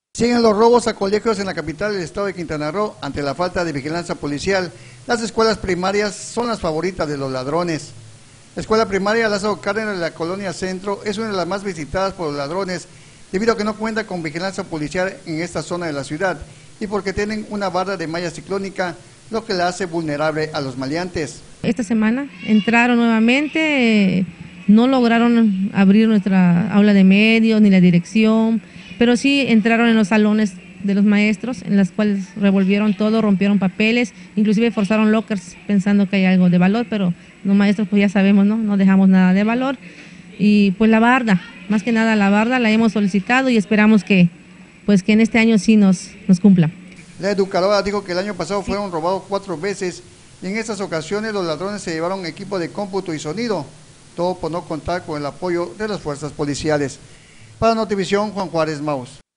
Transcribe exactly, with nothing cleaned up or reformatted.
Siguen los robos a colegios en la capital del estado de Quintana Roo ante la falta de vigilancia policial. Las escuelas primarias son las favoritas de los ladrones. La escuela primaria Lázaro Cárdenas de la colonia Centro es una de las más visitadas por los ladrones debido a que no cuenta con vigilancia policial en esta zona de la ciudad y porque tienen una barda de malla ciclónica, lo que la hace vulnerable a los maleantes. Esta semana entraron nuevamente, no lograron abrir nuestra aula de medios ni la dirección, pero sí entraron en los salones de los maestros, en las cuales revolvieron todo, rompieron papeles, inclusive forzaron lockers pensando que hay algo de valor, pero los maestros pues ya sabemos, ¿no? No dejamos nada de valor. Y pues la barda, más que nada la barda la hemos solicitado y esperamos que pues que en este año sí nos, nos cumpla. La educadora dijo que el año pasado fueron robados cuatro veces y en estas ocasiones los ladrones se llevaron equipo de cómputo y sonido, todo por no contar con el apoyo de las fuerzas policiales. Para Notivisión, Juan Juárez Maus.